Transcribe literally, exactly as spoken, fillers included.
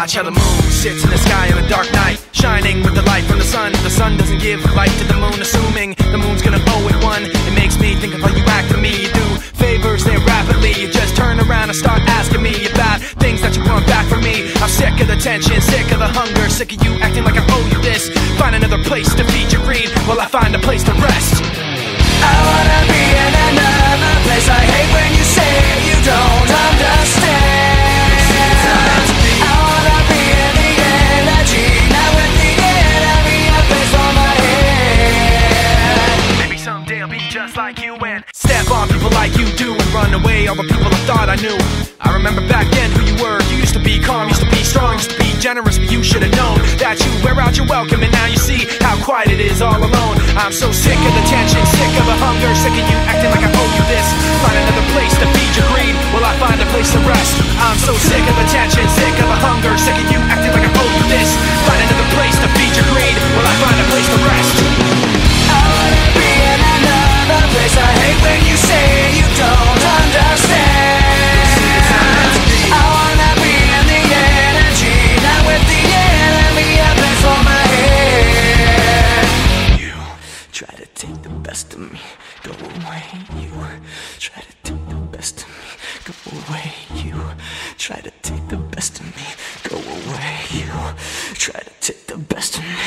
Watch how the moon sits in the sky on a dark night, shining with the light from the sun. The sun doesn't give light to the moon, assuming the moon's gonna owe it one. It makes me think of how you act to me. You do favors there rapidly, you just turn around and start asking me about things that you want back from me. I'm sick of the tension, sick of the hunger, sick of you acting like I owe you this. Find another place to feed your greed while I find a place to rest. I wanna be in another place. I hate when you say you don't understand. I wanna be in the energy, not with the enemy. A place for my head. Maybe someday I'll be just like you and step on people like you do and run away all the people I thought I knew. I remember back then who you were. You used to be calm, used to be strong, used to be generous, but you should have known that you wear out your welcome, and now you see how quiet it is all alone. I'm so sick of the tension, sick of the hunger, sick of you acting like I owe you this. Find another place to feed your greed while I find a place to rest. I'm so sick of the tension, sick of the hunger, sick of you acting like I owe you this. Find another place to feed your greed while I find a place to rest. I wanna be in another place. I hate when you say you don't understand. I wanna be in the energy, not with the enemy. A place for my head. You try to take the best of me, go away. You try to take the best of me, go away. You try to take the best of me, go away. You try to take the best of me.